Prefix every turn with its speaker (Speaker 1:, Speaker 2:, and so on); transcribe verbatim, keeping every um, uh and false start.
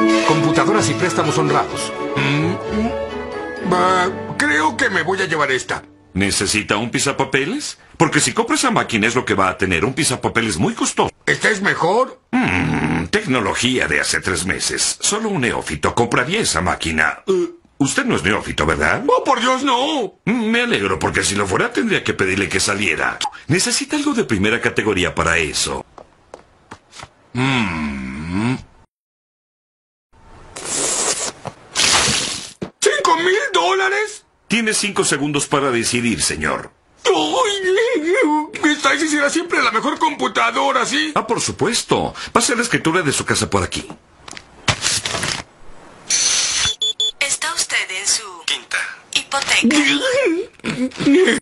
Speaker 1: Computadoras y préstamos honrados. Mm, mm. Bah, creo que me voy a llevar esta.
Speaker 2: ¿Necesita un pisapapeles? Porque si compra esa máquina es lo que va a tener, un pisapapeles muy costoso.
Speaker 1: ¿Esta es mejor?
Speaker 2: Mm, tecnología de hace tres meses. Solo un neófito compraría esa máquina. Uh, usted no es neófito, ¿verdad?
Speaker 1: ¡Oh, por Dios, no!
Speaker 2: Mm, me alegro, porque si lo fuera tendría que pedirle que saliera. Necesita algo de primera categoría para eso.
Speaker 1: Mm. ¿Cinco mil dólares?
Speaker 2: Tiene cinco segundos para decidir, señor.
Speaker 1: ¡Ay! Esta será siempre la mejor computadora, ¿sí?
Speaker 2: Ah, por supuesto. Pase la escritura de su casa por aquí.
Speaker 3: Está usted en su
Speaker 2: Quinta.
Speaker 3: hipoteca.